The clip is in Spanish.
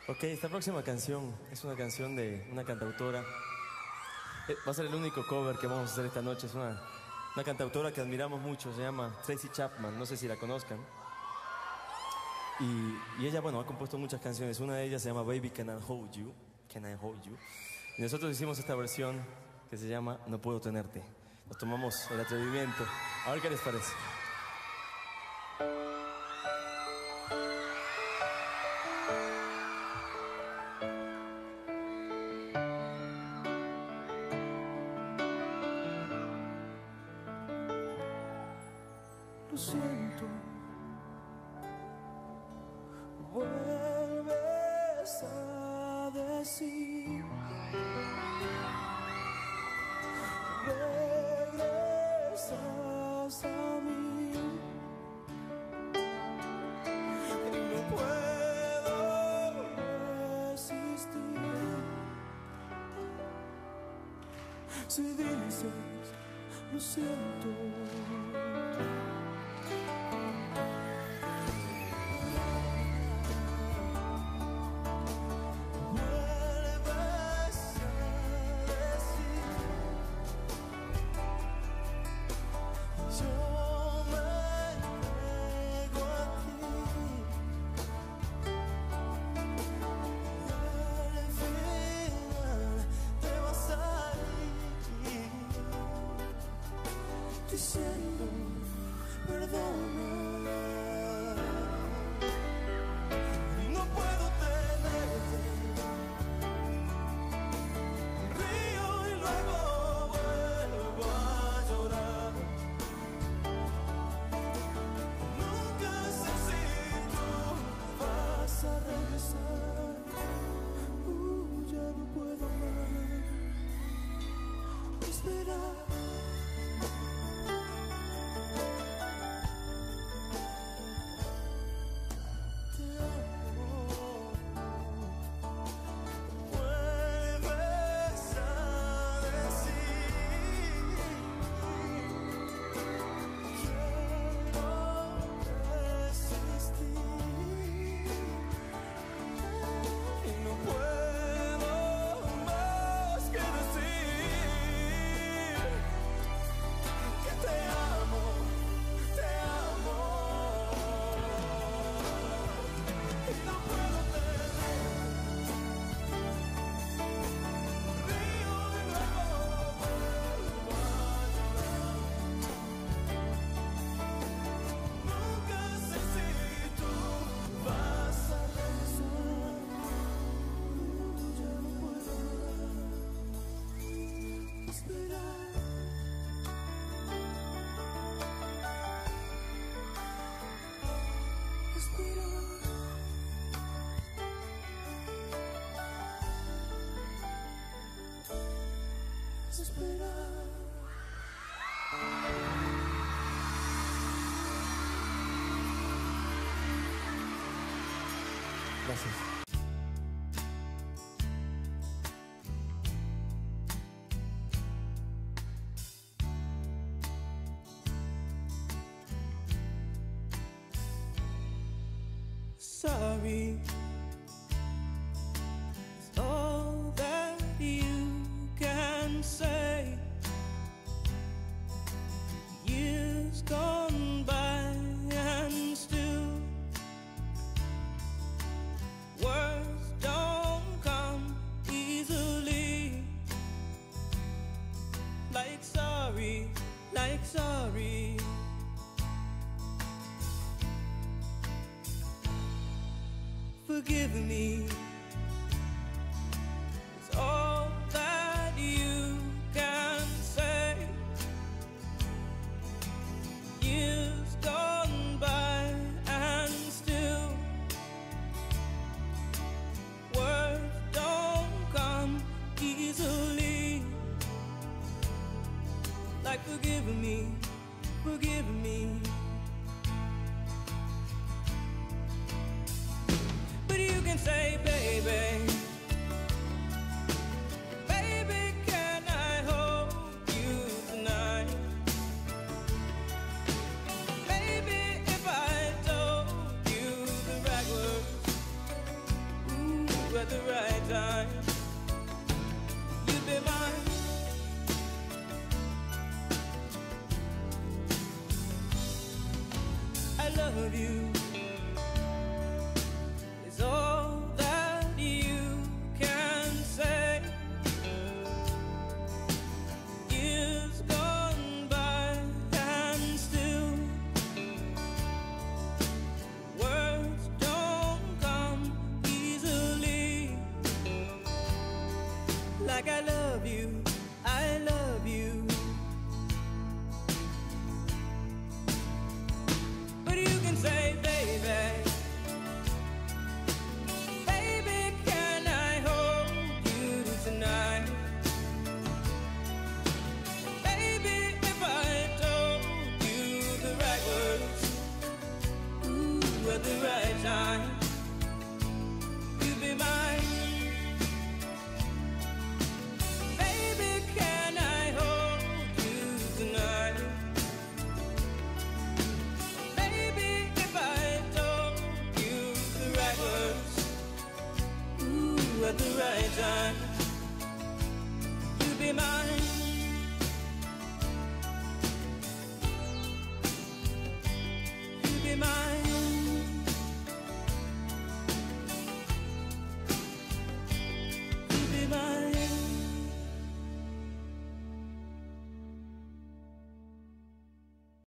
Ok, esta próxima canción es una canción de una cantautora. Va a ser el único cover que vamos a hacer esta noche. Es una cantautora que admiramos mucho, se llama Tracy Chapman, no sé si la conozcan. Y ella, bueno, ha compuesto muchas canciones. Una de ellas se llama Baby Can I Hold You, Can I Hold You. Y nosotros hicimos esta versión que se llama No Puedo Tenerte. Nos tomamos el atrevimiento. A ver qué les parece. Lo siento, vuelves a decir, regresas a mí y no puedo resistir. Si dices, lo siento, diciendo perdona. No puedo tenerte, río y luego vuelvo a llorar. Nunca sé si tú vas a regresar. Ya no puedo más esperar. Gracias. Sorry is all that you can say. Years gone by and still words don't come easily. Like sorry, like sorry. Forgive me, it's all that you can say. Years gone by and still words don't come easily. Like forgive me, forgive me. You can say, baby, of you.